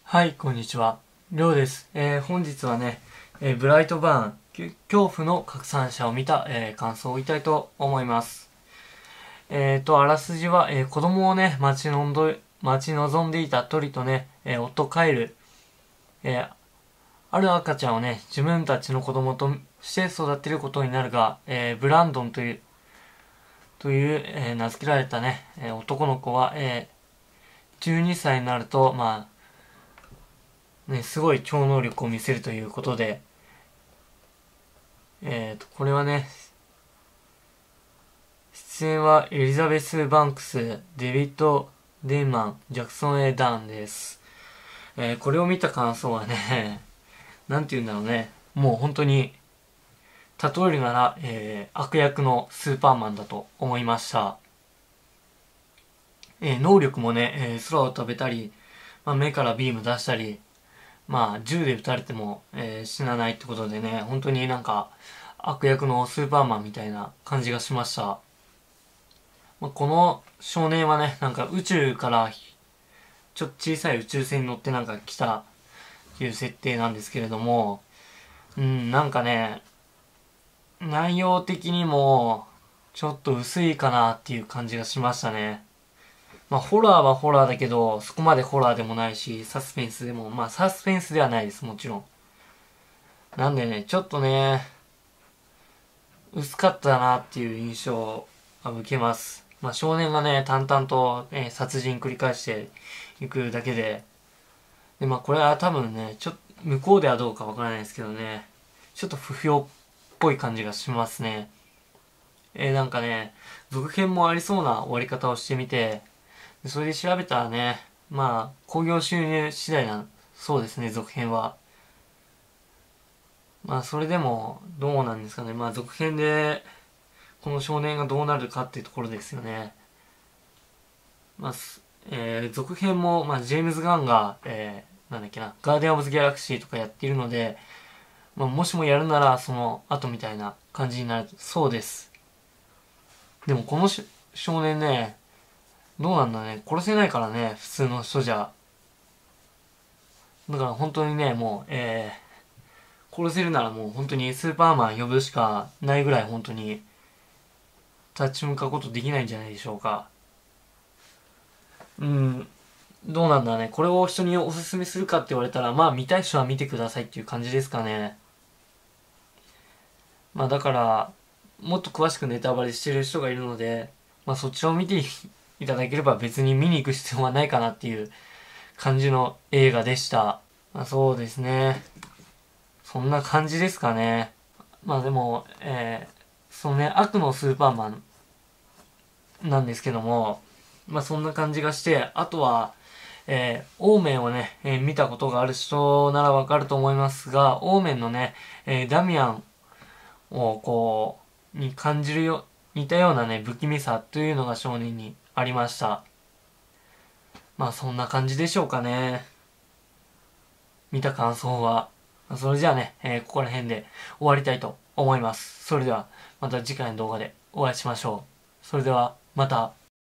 はい、こんにちは。りょうです。本日はね、ブライトバーン、恐怖の拡散者を見た、感想を言いたいと思います。あらすじは、子供をね、待ち望んでいた鳥とね、夫カエル、ある赤ちゃんをね、自分たちの子供として育てることになるが、ブランドンという、名付けられたね、男の子は、12歳になると、ね、すごい超能力を見せるということで、これはね、出演はエリザベス・バンクス、デビッド・デイマン、ジャクソン・ダーンです。これを見た感想はね、なんて言うんだろうね。もう本当に、例えるなら、悪役のスーパーマンだと思いました。能力もね、空を飛べたり、目からビーム出したり、銃で撃たれても、死なないってことでね、本当になんか、悪役のスーパーマンみたいな感じがしました。この少年はね、なんか宇宙からちょっと小さい宇宙船に乗ってなんか来たっていう設定なんですけれども、なんかね、内容的にもちょっと薄いかなっていう感じがしましたね。ホラーはホラーだけど、そこまでホラーでもないし、サスペンスでも、サスペンスではないです、もちろん。なんでね、ちょっとね、薄かったなっていう印象を受けます。少年がね、淡々と、殺人繰り返していくだけで、これは多分ね、向こうではどうかわからないですけどね、ちょっと不評っぽい感じがしますね。なんかね、続編もありそうな終わり方をしてみて、それで調べたらね、興行収入次第そうですね、続編は。それでも、どうなんですかね。続編で、この少年がどうなるかっていうところですよね。続編も、ジェームズ・ガンが、なんだっけな、ガーディアン・オブ・ズ・ギャラクシーとかやっているので、もしもやるなら、その後みたいな感じになるそうです。でもこの少年ね、どうなんだね、殺せないからね、普通の人じゃ。だから本当にね、もう、殺せるならもう本当にスーパーマン呼ぶしかないぐらい本当に立ち向かうことできないんじゃないでしょうか。うん、どうなんだね。これを人におすすめするかって言われたら、見たい人は見てくださいっていう感じですかね。だから、もっと詳しくネタバレしてる人がいるので、そちらを見ていただければ別に見に行く必要はないかなっていう感じの映画でした。そうですね。そんな感じですかね。でも、そのね、悪のスーパーマンなんですけども、そんな感じがして、あとは、オーメンをね、見たことがある人ならわかると思いますが、オーメンのね、ダミアンをに感じる似たようなね、不気味さというのが少年にありました。そんな感じでしょうかね。見た感想は。それじゃあね、ここら辺で終わりたいと思います。それでは、また次回の動画でお会いしましょう。それでは、また。